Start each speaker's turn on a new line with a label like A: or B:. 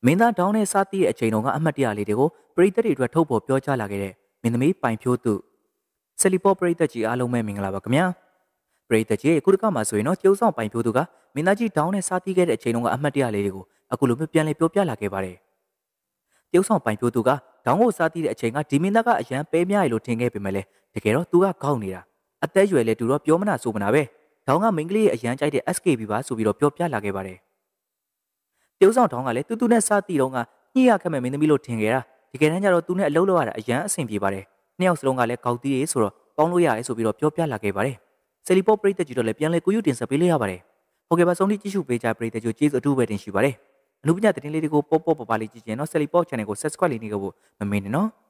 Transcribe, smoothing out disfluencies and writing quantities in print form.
A: မင်းသားဒေါင်းနဲ့စသည့်အချိန်တုန်းကအမှတ်တရလေးတွေကိုပရိသတ်တွေအတွက်ထုတ်ဖော်ပြောကြားလာခဲ့တဲ့မင်းသမီးပိုင်ဖြိုးသူဆယ်လီပေါ့ပရိသတ်ကြီးအားလုံးပဲမင်္ဂလာပါခင်ဗျာပရိသတ်ကြီးအခုတစ်ခါမှဆိုရင်တော့ကျုပ်ဆောင်ပိုင်ဖြိုးသူကမင်းသားကြီးဒေါင်းနဲ့စသည့်ခဲ့တဲ့အချိန်တုန်းကအမှတ်တရလေးတွေကိုအခုလိုပြန်လည်ပြောပြလာခဲ့ပါတယ်ကျုပ်ဆောင်ပိုင်ဖြိုးသူကဒေါင်းကိုစသည့်တဲ့အချိန်ကဒီမင်းသားကအရန်ပဲများရလို့ထင်ခဲ့ပေမဲ့လည်းတကယ်တော့သူကခေါင်းနေတာအသက်ရွယ်လဲသူတော့ပြောမနာဆိုမနာပဲဒေါင်းကမိန်းကလေးရဲ့အရန်ကြိုက်တဲ့ SKB ပါဆိုပြီးတော့ပြောပြလာခဲ့ပါတယ်ကျုပ်ဆောင်ဒေါင်းကလည်းတူနဲ့စသည့်တုန်းကညှိရခက်မဲ့မင်းသမီးလို့ထင်ခဲ့တာတကယ်တမ်းကျတော့သူနဲ့အလုပ်လုပ်ရတာအရန်အဆင်ပြေပါတယ်နှစ်ယောက်စလုံးကလည်းကောက်တီးရေးဆိုတော့ပေါင်းလို့ရတယ်ဆိုပြီးတော့ပြောပြလာခဲ့ပါတယ်ဆယ်လီပေါ့ပရိသတ်ကြီးတို့လည်းပြန်လဲကူးယူတင်ဆက်ပေးလိုက်ရပါတယ်ဟုတ်ကဲ့ပါဆုံးဖြတ်ကြည့်ရှုပေးကြပရိသတ်ကြီးကျေးဇူးအထူးပဲတင်ရှိပါတယ်အနုပညာသတင်းလေးတွေကိုပေါ့ပေါ့ပါပါလေးကြည့်ချင်တော့ဆယ်လီပေါ့ channel ကို subscribe လေးနေကြဖို့မမေ့နဲ့နော်